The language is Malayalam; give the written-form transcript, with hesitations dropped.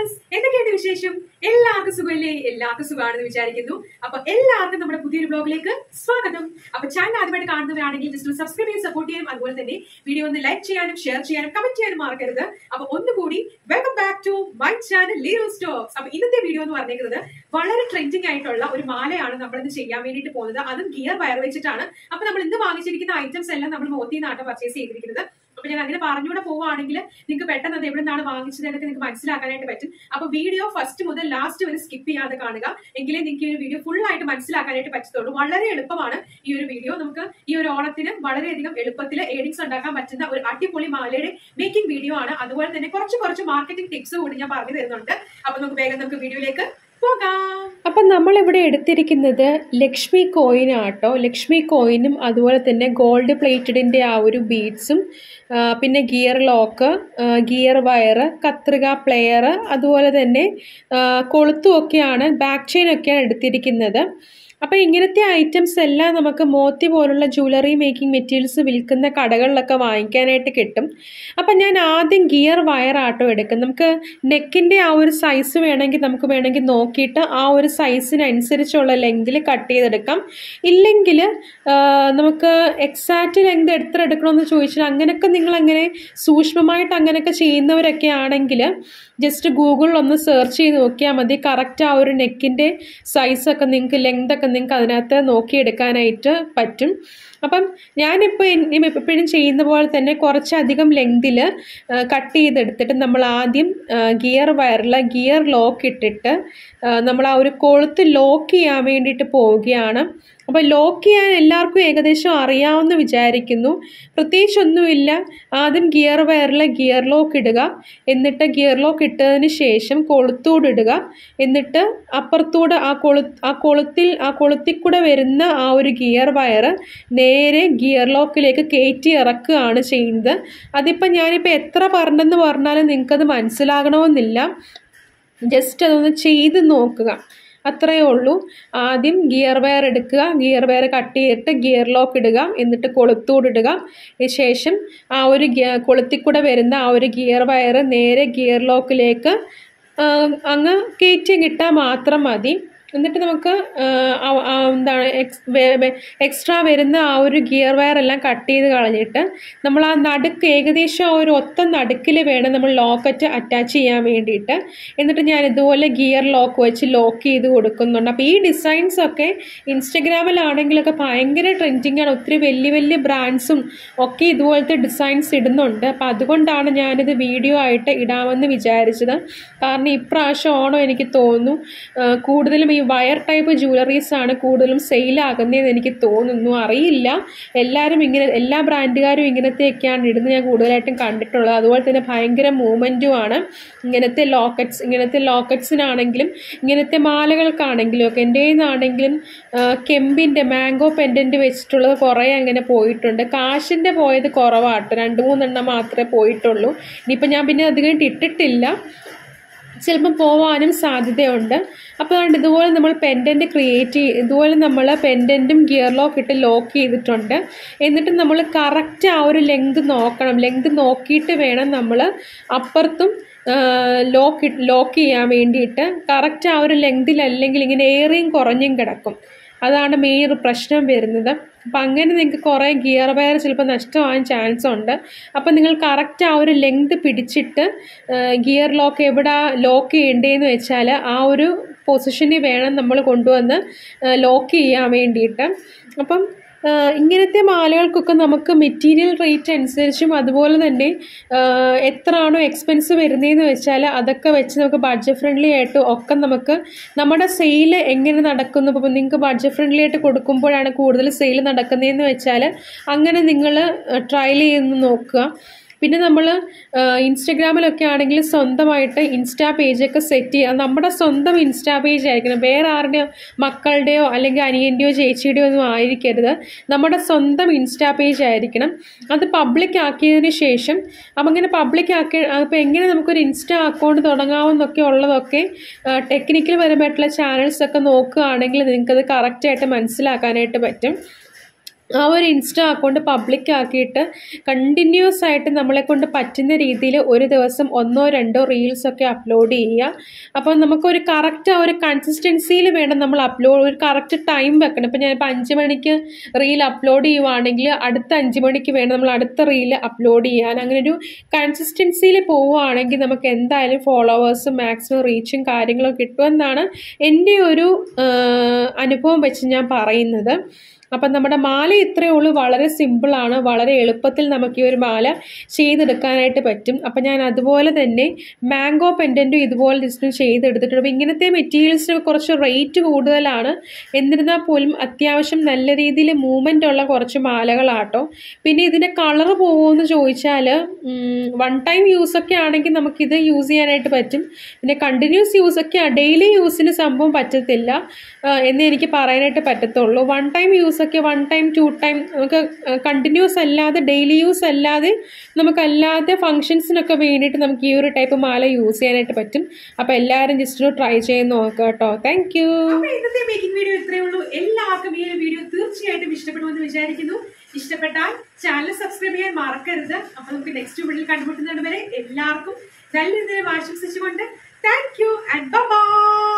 ഫ്രണ്ട്സ്, എന്തൊക്കെയാണ് വിശേഷം? എല്ലാവർക്കും സുഖമല്ലേ? എല്ലാവർക്കും സുഖമാണെന്ന് വിചാരിക്കുന്നു. അപ്പൊ എല്ലാവർക്കും നമ്മുടെ പുതിയൊരു ബ്ലോഗിലേക്ക് സ്വാഗതം. അപ്പൊ ചാനൽ ആദ്യമായിട്ട് കാണുന്നവരാണെങ്കിൽ ജസ്റ്റ് സബ്സ്ക്രൈബ് ചെയ്ത് സപ്പോർട്ട് ചെയ്യാനും അതുപോലെ തന്നെ വീഡിയോ ഒന്ന് ലൈക്ക് ചെയ്യാനും ഷെയർ ചെയ്യാനും കമന്റ് ചെയ്യാനും മറക്കരുത്. അപ്പൊ ഒന്നുകൂടി welcome back to my channel Leo's Talks. അപ്പൊ ഇന്നത്തെ വീഡിയോ എന്ന് പറഞ്ഞിരിക്കുന്നത് വളരെ ട്രെൻഡിങ് ആയിട്ടുള്ള ഒരു മാലയാണ് നമ്മൾ ഇന്ന് ചെയ്യാൻ വേണ്ടിയിട്ട് പോകുന്നത്. അതും ഗിയർ വയർ വെച്ചിട്ടാണ്. അപ്പൊ നമ്മൾ ഇന്ന് വാങ്ങിച്ചിരിക്കുന്ന ഐറ്റംസ് എല്ലാം നമ്മൾ മോത്തി നാട്ടം പർച്ചേസ് ചെയ്തിരിക്കുന്നത്. അപ്പൊ ഞാൻ അങ്ങനെ പറഞ്ഞുകൂടെ പോവുകയാണെങ്കിൽ നിങ്ങൾക്ക് പെട്ടെന്ന് അത് എവിടെ നിന്നാണ് വാങ്ങിച്ചത് എന്നൊക്കെ നിങ്ങൾക്ക് മനസ്സിലാക്കാനായിട്ട് പറ്റും. അപ്പൊ വീഡിയോ ഫസ്റ്റ് മുതൽ ലാസ്റ്റ് വരെ സ്കിപ്പ് ചെയ്യാതെ കാണുക, എങ്കിലേ നിങ്ങൾക്ക് ഈ ഒരു വീഡിയോ ഫുൾ ആയിട്ട് മനസ്സിലാക്കാനായിട്ട് പറ്റത്തുള്ളൂ. വളരെ എളുപ്പമാണ് ഈ ഒരു വീഡിയോ. നമുക്ക് ഈ ഒരു ഓണത്തിന് വളരെയധികം എളുപ്പത്തിൽ ഏർണിങ്സ് ഉണ്ടാക്കാൻ പറ്റുന്ന ഒരു അടിപൊളി മാലയുടെ മേക്കിംഗ് വീഡിയോ ആണ്. അതുപോലെ തന്നെ കുറച്ച് മാർക്കറ്റിംഗ് ടിപ്സ് കൂടി ഞാൻ പറഞ്ഞു തരുന്നുണ്ട്. അപ്പൊ നമുക്ക് വീഡിയോയിലേക്ക് പോകാം. അപ്പം നമ്മളിവിടെ എടുത്തിരിക്കുന്നത് ലക്ഷ്മി കോയിൻ ആട്ടോ. ലക്ഷ്മി കോയിനും അതുപോലെ തന്നെ ഗോൾഡ് പ്ലേറ്റഡിൻ്റെ ആ ഒരു ബീഡ്സും പിന്നെ ഗിയർ ലോക്ക്, ഗിയർ വയർ, കത്രിക പ്ലെയർ, അതുപോലെ തന്നെ കൊളുത്തും ഒക്കെയാണ്, ബാക്ക് ചെയിൻ ഒക്കെയാണ് എടുത്തിരിക്കുന്നത്. അപ്പോൾ ഇങ്ങനത്തെ ഐറ്റംസ് എല്ലാം നമുക്ക് മോത്തി പോലുള്ള ജ്വല്ലറി മേക്കിംഗ് മെറ്റീരിയൽസ് വിൽക്കുന്ന കടകളിലൊക്കെ വാങ്ങിക്കാനായിട്ട് കിട്ടും. അപ്പം ഞാൻ ആദ്യം ഗിയർ വയർ ആട്ടോ എടുക്കും. നമുക്ക് നെക്കിൻ്റെ ആ ഒരു സൈസ് വേണമെങ്കിൽ നോക്കിയിട്ട് ആ ഒരു സൈസിനനുസരിച്ചുള്ള ലെങ്തിൽ കട്ട് ചെയ്തെടുക്കാം. ഇല്ലെങ്കിൽ നമുക്ക് എക്സാക്റ്റ് ലെങ്ത് എത്ര എടുക്കണമെന്ന് ചോദിച്ചാൽ അങ്ങനെയൊക്കെ നിങ്ങളങ്ങനെ സൂക്ഷ്മമായിട്ട് അങ്ങനെയൊക്കെ ചെയ്യുന്നവരൊക്കെ ആണെങ്കിൽ ജസ്റ്റ് ഗൂഗിളിൽ ഒന്ന് സെർച്ച് ചെയ്ത് നോക്കിയാൽ മതി. കറക്റ്റ് ആ ഒരു നെക്കിൻ്റെ സൈസൊക്കെ നിങ്ങൾക്ക് ലെങ്തൊക്കെ നിങ്ങൾക്ക് അതിനകത്ത് നോക്കിയെടുക്കാനായിട്ട് പറ്റും. അപ്പം ഞാനിപ്പോൾ എപ്പോഴും ചെയ്യുന്ന പോലെ തന്നെ കുറച്ചധികം ലെങ്തിൽ കട്ട് ചെയ്തെടുത്തിട്ട് നമ്മൾ ആദ്യം ഗിയർ വയറിൽ ഗിയർ ലോക്ക് ഇട്ടിട്ട് നമ്മൾ ആ ഒരു കൊളുത്ത് ലോക്ക് ചെയ്യാൻ വേണ്ടിയിട്ട് പോവുകയാണ്. അപ്പോൾ ലോക്ക് ചെയ്യാൻ എല്ലാവർക്കും ഏകദേശം അറിയാമെന്ന് വിചാരിക്കുന്നു. പ്രത്യേകിച്ചൊന്നുമില്ല. ആദ്യം ഗിയർ വയറിൽ ഗിയർ ലോക്ക് ഇടുക, എന്നിട്ട് ഗിയർ ലോക്ക് ഇട്ടതിന് ശേഷം കൊളുത്തൂടെ ഇടുക, എന്നിട്ട് അപ്പുറത്തൂടെ ആ കൊളുത്തിൽ കൂടെ വരുന്ന ആ ഒരു ഗിയർ വയർ നേരെ ഗിയർ ലോക്കിലേക്ക് കയറ്റി ഇറക്കുകയാണ് ചെയ്യുന്നത്. അതിപ്പോൾ ഞാനിപ്പോൾ എത്ര പറഞ്ഞെന്ന് പറഞ്ഞാലും നിങ്ങൾക്കത് മനസ്സിലാകണമെന്നില്ല. ജസ്റ്റ് അതൊന്ന് ചെയ്ത് നോക്കുക, അത്രയേ ഉള്ളൂ. ആദ്യം ഗിയർ വയർ എടുക്കുക, ഗിയർ വയർ കട്ട് ചെയ്തിട്ട് ഗിയർ ലോക്ക് ഇടുക, എന്നിട്ട് കൊളുത്തൂടെ ഇടുക. ശേഷം ആ ഒരു കൊളുത്തിൽ കൂടെ വരുന്ന ആ ഒരു ഗിയർ വയർ നേരെ ഗിയർ ലോക്കിലേക്ക് അങ്ങ് കയറ്റി ഇട്ടാൽ മാത്രം മതി. എന്നിട്ട് നമുക്ക് എക്സ്ട്രാ വരുന്ന ആ ഒരു ഗിയർ വയർ എല്ലാം കട്ട് ചെയ്ത് കളഞ്ഞിട്ട് നമ്മൾ ആ നടുക്ക് ഏകദേശം ആ ഒരു ഒത്ത നടുക്കിൽ വേണം നമ്മൾ ലോക്കറ്റ് അറ്റാച്ച് ചെയ്യാൻ വേണ്ടിയിട്ട്. എന്നിട്ട് ഞാൻ ഇതുപോലെ ഗിയർ ലോക്ക് വെച്ച് ലോക്ക് ചെയ്ത് കൊടുക്കുന്നുണ്ട്. അപ്പോൾ ഈ ഡിസൈൻസൊക്കെ ഇൻസ്റ്റഗ്രാമിലാണെങ്കിലൊക്കെ ഭയങ്കര ട്രെൻഡിങ് ആണ്. ഒത്തിരി വലിയ ബ്രാൻഡ്സും ഒക്കെ ഇതുപോലത്തെ ഡിസൈൻസ് ഇടുന്നുണ്ട്. അപ്പോൾ അതുകൊണ്ടാണ് ഞാനിത് വീഡിയോ ആയിട്ട് ഇടാമെന്ന് വിചാരിച്ചത്. കാരണം ഇപ്രാവശ്യം ഓണം എനിക്ക് തോന്നുന്നു കൂടുതലും ഈ വയർ ടൈപ്പ് ജ്വല്ലറീസാണ് കൂടുതലും സെയിലാകുന്നതെന്ന് എനിക്ക് തോന്നുന്നു. അറിയില്ല, എല്ലാ ബ്രാൻഡുകാരും ഇങ്ങനത്തെയൊക്കെയാണ് ഇടുന്നത് ഞാൻ കൂടുതലായിട്ടും കണ്ടിട്ടുള്ളത്. അതുപോലെ തന്നെ ഭയങ്കര മൂവ്മെൻറ്റുമാണ് ഇങ്ങനത്തെ ലോക്കറ്റ്സിനാണെങ്കിലും ഇങ്ങനത്തെ മാലകൾക്കാണെങ്കിലും ഒക്കെ. എൻ്റെ നിന്നാണെങ്കിലും കെമ്പിൻ്റെ മാംഗോ പെൻഡൻറ്റ് വെച്ചിട്ടുള്ളത് കുറേ അങ്ങനെ പോയിട്ടുണ്ട്. കാശിൻ്റെ പോയത് കുറവാട്ടോ, 2-3 മാത്രമേ പോയിട്ടുള്ളൂ. ഇനിയിപ്പോൾ ഞാൻ പിന്നെ അധികം ഇട്ടിട്ടില്ല, ചിലപ്പോൾ പോവാനും സാധ്യതയുണ്ട്. അപ്പോൾ അതുകൊണ്ട് ഇതുപോലെ നമ്മൾ ഇതുപോലെ നമ്മൾ പെൻഡൻറ്റും ഗിയർ ലോക്ക് ഇട്ട് ലോക്ക് ചെയ്തിട്ടുണ്ട്. എന്നിട്ട് നമ്മൾ കറക്റ്റ് ആ ഒരു ലെങ്ത് നോക്കണം. ലെങ്ത് നോക്കിയിട്ട് വേണം നമ്മൾ അപ്പുറത്തും ലോക്ക് ചെയ്യാൻ വേണ്ടിയിട്ട്. കറക്റ്റ് ആ ഒരു ലെങ്തിലല്ലെങ്കിൽ ഇങ്ങനെ ഏറിയും കുറഞ്ഞും കിടക്കും. അതാണ് മെയിൻ പ്രശ്നം വരുന്നത്. അപ്പം അങ്ങനെ നിങ്ങൾക്ക് കുറേ ഗിയർ വയർ ചിലപ്പോൾ നഷ്ടമാകാൻ ചാൻസ് ഉണ്ട്. അപ്പം നിങ്ങൾ കറക്റ്റ് ആ ഒരു ലെങ്ത് പിടിച്ചിട്ട് ഗിയർ ലോക്ക് എവിടെ ലോക്ക് ചെയ്യേണ്ടതെന്ന് വെച്ചാൽ ആ ഒരു പൊസിഷനിൽ വേണം നമ്മൾ കൊണ്ടുവന്ന് ലോക്ക് ചെയ്യാൻ വേണ്ടിയിട്ട്. അപ്പം ഇങ്ങനത്തെ മാലകൾക്കൊക്കെ നമുക്ക് മെറ്റീരിയൽ റേറ്റ് അനുസരിച്ചും അതുപോലെ തന്നെ എത്രയാണോ എക്സ്പെൻസ് വരുന്നതെന്ന് വെച്ചാൽ അതൊക്കെ വെച്ച് നമുക്ക് ബഡ്ജറ്റ് ഫ്രണ്ട്ലി ആയിട്ട് ഒക്കെ നമുക്ക് നമ്മുടെ സെയിൽ എങ്ങനെ നടക്കുന്നു. ഇപ്പോൾ നിങ്ങൾക്ക് ബഡ്ജറ്റ് ഫ്രണ്ട്ലി ആയിട്ട് കൊടുക്കുമ്പോഴാണ് കൂടുതൽ സെയിൽ നടക്കുന്നതെന്ന് വെച്ചാൽ അങ്ങനെ നിങ്ങൾ ട്രയൽ ചെയ്ത് നോക്കുക. പിന്നെ നമ്മൾ ഇൻസ്റ്റഗ്രാമിലൊക്കെ ആണെങ്കിൽ സ്വന്തമായിട്ട് ഇൻസ്റ്റാ പേജൊക്കെ സെറ്റ് ചെയ്യുക. നമ്മുടെ സ്വന്തം ഇൻസ്റ്റാ പേജ് ആയിരിക്കണം, വേറെ ആരുടെയോ മക്കളുടെയോ അല്ലെങ്കിൽ അനിയൻ്റെയോ ചേച്ചിയുടെയോ ഒന്നും ആയിരിക്കരുത്. നമ്മുടെ സ്വന്തം ഇൻസ്റ്റാ പേജ് ആയിരിക്കണം. അത് പബ്ലിക് ആക്കിയതിന് ശേഷം അങ്ങനെ അപ്പോൾ എങ്ങനെ നമുക്കൊരു ഇൻസ്റ്റാ അക്കൗണ്ട് തുടങ്ങാമെന്നൊക്കെ ഉള്ളതൊക്കെ ടെക്നിക്കൽ പരമായിട്ടുള്ള ചാനൽസൊക്കെ നോക്കുകയാണെങ്കിൽ നിങ്ങൾക്കത് കറക്റ്റായിട്ട് മനസ്സിലാക്കാനായിട്ട് പറ്റും. ആ ഒരു ഇൻസ്റ്റ അക്കൗണ്ട് പബ്ലിക് ആക്കിയിട്ട് കണ്ടിന്യൂസ് ആയിട്ട് നമ്മളെ കൊണ്ട് പറ്റുന്ന രീതിയിൽ ഒരു ദിവസം 1-2 റീൽസൊക്കെ അപ്ലോഡ് ചെയ്യുക. അപ്പോൾ നമുക്കൊരു കറക്റ്റ് ആ ഒരു കൺസിസ്റ്റൻസിയിൽ വേണം നമ്മൾ അപ്ലോഡ്, ഒരു കറക്റ്റ് ടൈം വെക്കണം. ഇപ്പോൾ ഞാനിപ്പോൾ 5 മണിക്ക് റീൽ അപ്ലോഡ് ചെയ്യുവാണെങ്കിൽ അടുത്ത 5 മണിക്ക് വേണം നമ്മൾ അടുത്ത റീൽ അപ്ലോഡ് ചെയ്യാൻ. അങ്ങനെ ഒരു കൺസിസ്റ്റൻസിയിൽ പോവുകയാണെങ്കിൽ നമുക്ക് എന്തായാലും ഫോളോവേഴ്സും മാക്സിമം റീച്ചും കാര്യങ്ങളും കിട്ടുമെന്നാണ് എൻ്റെ ഒരു അനുഭവം വെച്ച് ഞാൻ പറയുന്നത്. അപ്പം നമ്മുടെ മാല ഇത്രയേ ഉള്ളൂ, വളരെ സിമ്പിളാണ്, വളരെ എളുപ്പത്തിൽ നമുക്ക് ഈ ഒരു മാല ചെയ്തെടുക്കാനായിട്ട് പറ്റും. അപ്പം ഞാൻ അതുപോലെ തന്നെ മാംഗോ പെൻഡൻറ്റും ഇതുപോലെ ജസ്റ്റ് ചെയ്തെടുത്തിട്ടുണ്ട്. അപ്പോൾ ഇങ്ങനത്തെ മെറ്റീരിയൽസിന് കുറച്ച് റേറ്റ് കൂടുതലാണ്, എന്നിരുന്നാൽ പോലും അത്യാവശ്യം നല്ല രീതിയിൽ മൂവ്മെൻ്റ് ഉള്ള കുറച്ച് മാലകളാട്ടോ. പിന്നെ ഇതിൻ്റെ കളർ പോകുമെന്ന് ചോദിച്ചാൽ 1 ടൈം യൂസൊക്കെ ആണെങ്കിൽ നമുക്കിത് യൂസ് ചെയ്യാനായിട്ട് പറ്റും. പിന്നെ കണ്ടിന്യൂസ് യൂസൊക്കെ ഡെയിലി യൂസിന് സംഭവം പറ്റത്തില്ല എന്ന് എനിക്ക് പറയാനായിട്ട് പറ്റത്തുള്ളൂ. 1 ടൈം യൂസൊക്കെ 1 ടൈം 2 ടൈം നമുക്ക് കണ്ടിന്യൂസ് അല്ലാതെ ഡെയിലി യൂസ് അല്ലാതെ നമുക്കല്ലാതെ ഫങ്ഷൻസിനൊക്കെ വേണ്ടിയിട്ട് നമുക്ക് ഈ ഒരു ടൈപ്പ് മാല യൂസ് ചെയ്യാനായിട്ട് പറ്റും. അപ്പോൾ എല്ലാവരും ജസ്റ്റ് ഒന്ന് ട്രൈ ചെയ്ത് നോക്കുക കേട്ടോ. Thank you. ഇന്നത്തെ മേക്കിംഗ് വീഡിയോ ഇത്രയേ ഉള്ളൂ. എല്ലാവർക്കും ഈ ഒരു വീഡിയോ തീർച്ചയായിട്ടും ഇഷ്ടപ്പെടുമെന്ന് വിചാരിക്കുന്നു. ഇഷ്ടപ്പെട്ടാൽ ചാനൽ സബ്സ്ക്രൈബ് ചെയ്യാൻ മറക്കരുത്. അപ്പോൾ നമുക്ക് നെക്സ്റ്റ് വീഡിയോയിൽ കണ്ടുമുട്ടുന്നത് വരെ എല്ലാവർക്കും നല്ലൊരു ദിനം ആശംസിച്ചുകൊണ്ട് താങ്ക് യു ആൻഡ് ബൈ.